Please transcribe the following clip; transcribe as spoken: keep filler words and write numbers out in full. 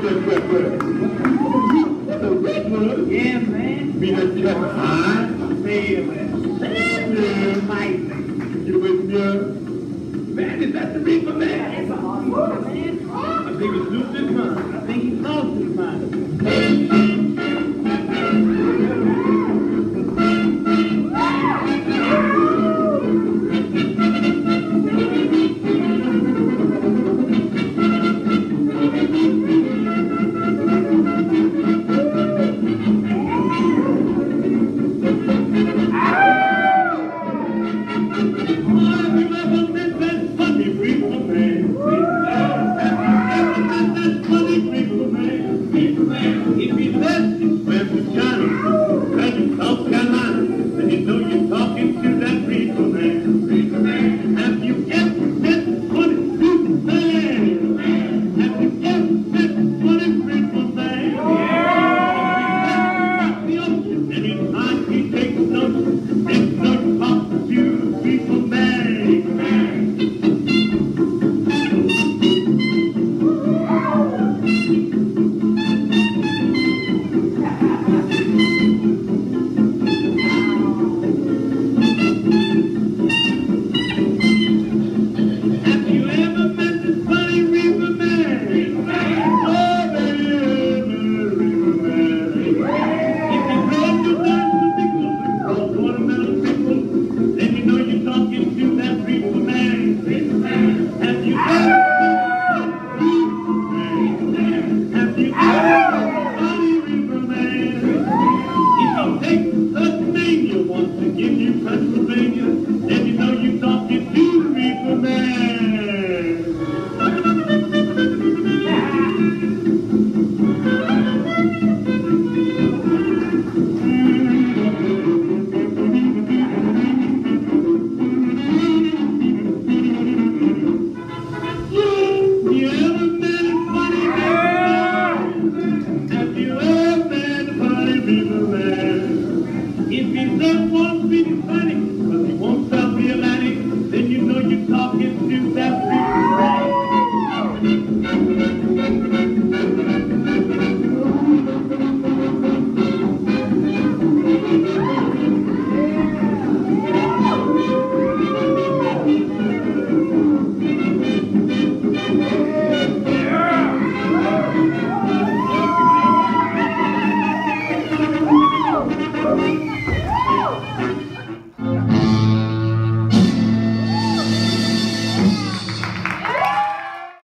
The regular? Yeah, man. Be that cut high? Man, man. Mighty. You with me? Man, is that the Reefer man? That's a hard man. I think he's lost his mind. I think he's lost his mind.